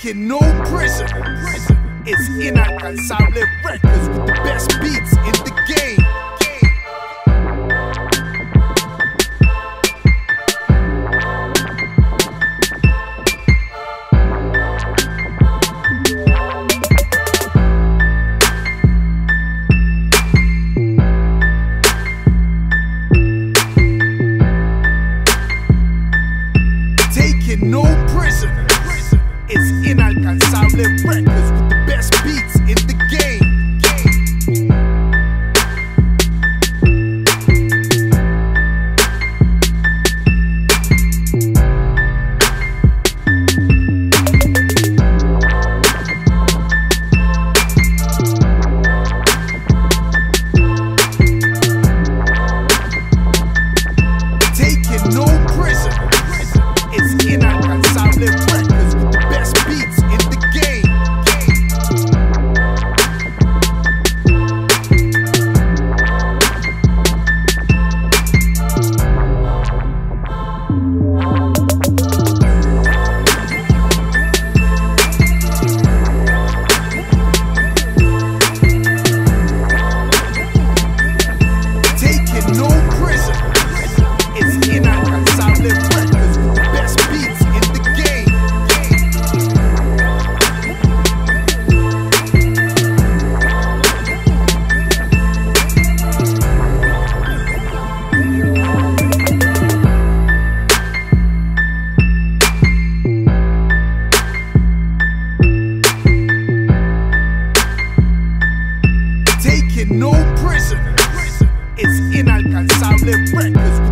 Taking no prisoners. It's inalcanzable records with the best beats in the game. Taking no prisoners. It's inalcanzable records with the best beats in the game. Taking no prisoners. It's inalcanzable records with the best beats in the game. Taking no prisoners. It's inalcanzable records with the best beats in the game. Taking no prisoners. It's inalcanzable records.